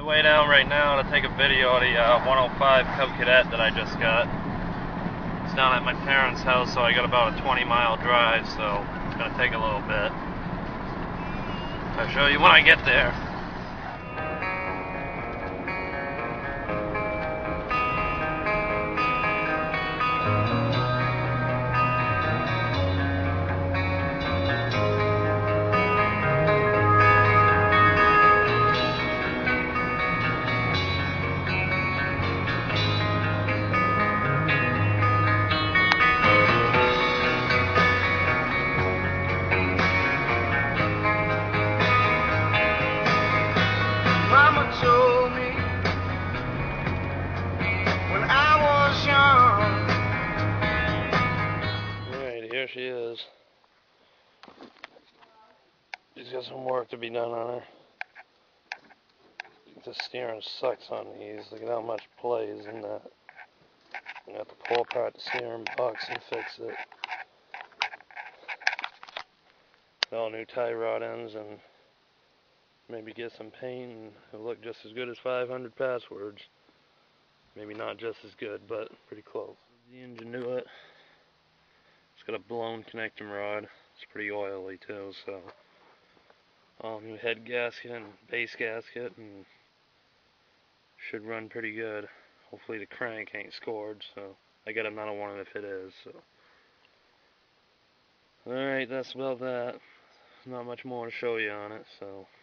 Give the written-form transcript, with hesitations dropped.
way down right now to take a video of the 105 Cub Cadet that I just got. It's down at my parents' house, so I got about a 20-mile drive, so it's going to take a little bit. I'll show you when I get there. Mama told me when I was young. Alright, here she is. She's got some work to be done on her. The steering sucks on these. Look at how much plays in that. I have to pull apart the steering box and fix it. All new tie rod ends and maybe get some paint and it'll look just as good as 500 passwords. Maybe not just as good, but pretty close. The engine to it. It's got a blown connecting rod. It's pretty oily too, so all new head gasket and base gasket, and should run pretty good. Hopefully the crank ain't scored, so I got another one if it is. So alright, that's about that. Not much more to show you on it, so